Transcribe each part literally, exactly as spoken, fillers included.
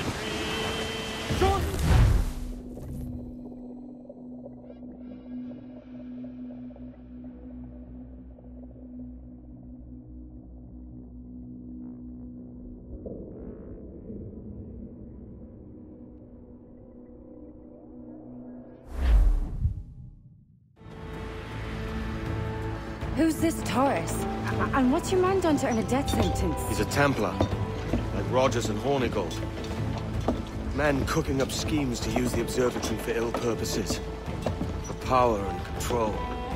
Who's this Taurus? And what's your man done to earn a death sentence? He's a Templar, like Rogers and Hornigold. Men cooking up schemes to use the Observatory for ill purposes. For power and control.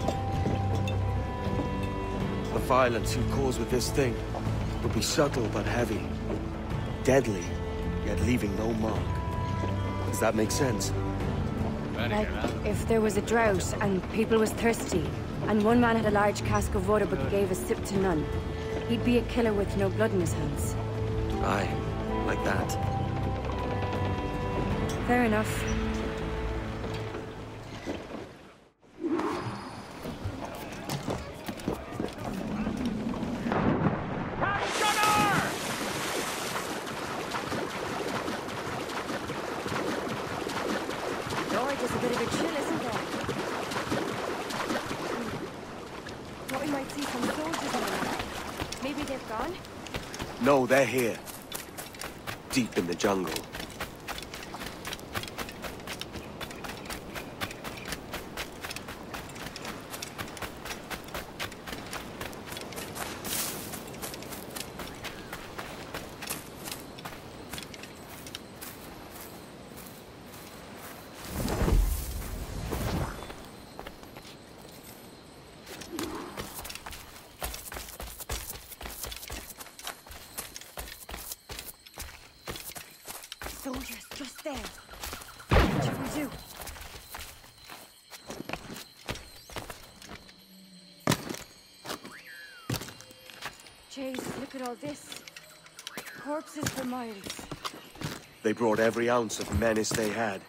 The violence you cause with this thing will be subtle but heavy. Deadly, yet leaving no mark. Does that make sense? Like, if there was a drought and people was thirsty, and one man had a large cask of water but gave a sip to none, he'd be a killer with no blood in his hands. Aye, like that. Fair enough. No, they're here. Deep in the jungle. Soldiers, just there. What should we do? Jeez, look at all this. Corpses for miles. They brought every ounce of menace they had.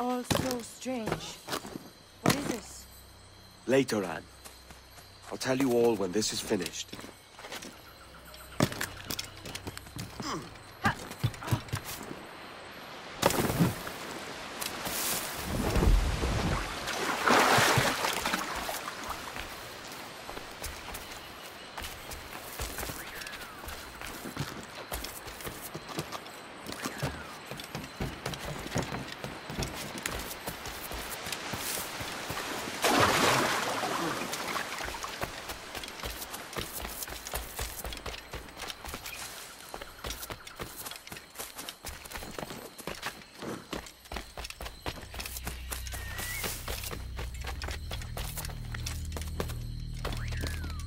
all so strange. What is this? Later, Anne. I'll tell you all when this is finished.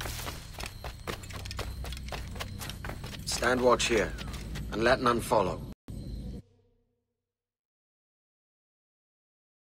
Stand watch here, and let none follow.